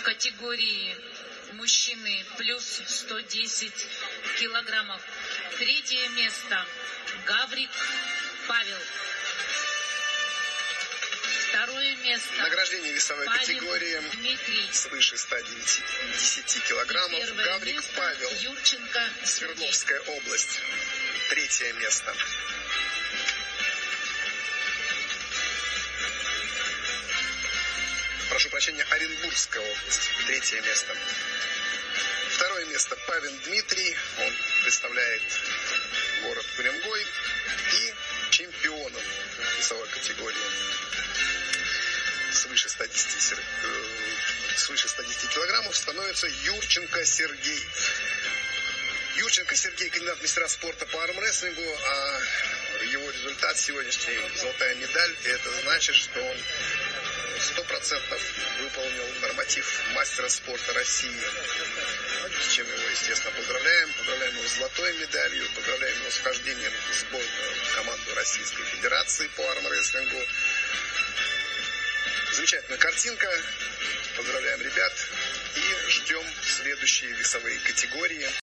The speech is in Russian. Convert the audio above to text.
категории мужчины плюс 110 килограммов. Третье место Гаврик Павел. Второе место. Награждение весовой категории Дмитрий. свыше 110 килограммов. Гаврик место Павел. Юрченко Свердловская область. Третье место. Прошу прощения, Оренбургская область. Третье место. Второе место Павин Дмитрий. Он представляет город Куренгой. И чемпионом весовой категории свыше 110 килограммов становится Юрченко Сергей. Юрченко Сергей, кандидат в мастера спорта по армрестлингу, а его результат сегодняшний, золотая медаль, это значит, что он 100% выполнил норматив мастера спорта России. С чем его, естественно, поздравляем. Поздравляем его с золотой медалью, поздравляем его с вхождением в сборную команду Российской Федерации по армрестлингу. Замечательная картинка. Поздравляем ребят и ждем следующие весовые категории.